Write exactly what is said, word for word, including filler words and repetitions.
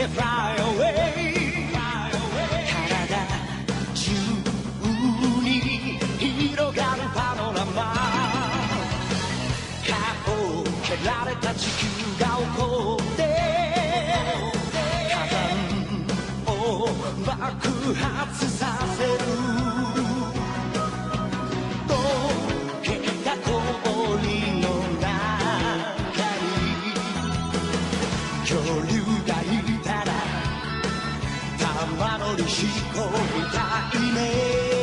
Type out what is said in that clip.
て Fly away 体中に広がるパノラマ顔を蹴られた地球が起こって火山を爆発させる溶けた氷の中に恐竜がいたら玉乗りしこみたいね